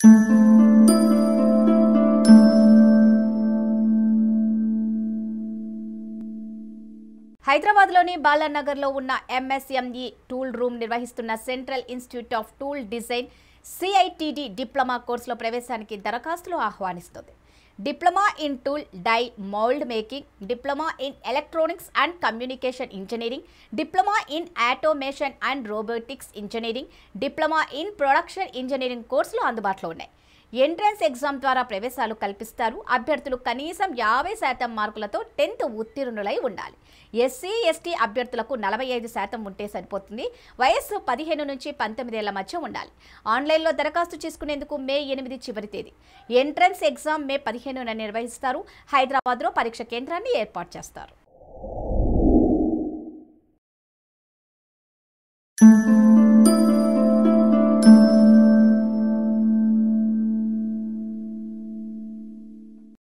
హైదరాబాద్లోని బాలనగర్లో ఉన్న ఎంఎస్ఎంఈ టూల్ రూమ్ నిర్వహిస్తున్న central institute of tool design CITD diploma కోర్సులో ప్రవేశానికి దరఖాస్తులు ఆహ్వానిస్తుంది. Diploma in tool die mould making, diploma in electronics and communication engineering, diploma in automation and robotics engineering, diploma in production engineering కోర్సులు అందుబాటులో ఉన్నాయి. Entrance exam ద్వారా ప్రవేశాలు కల్పిస్తారు. అభ్యర్థులు కనీసం 50% మార్కులతో 10th ఉత్తీర్ణులై ఉండాలి. SC/ST అభ్యర్థులకు 45% ఉంటే సరిపోతుంది. వయస్సు 15 నుంచి 19 ఏళ్ల మధ్య ఉండాలి. ఆన్లైన్లో దరఖాస్తు చేసుకునేందుకు మే 8 చివరి తేదీ. ఎంట్రన్స్ ఎగ్జామ్ మే 15న నిర్వహిస్తారు. హైదరాబాద్లో పరీక్ష కేంద్రాన్ని ఏర్పాటు చేస్తారు.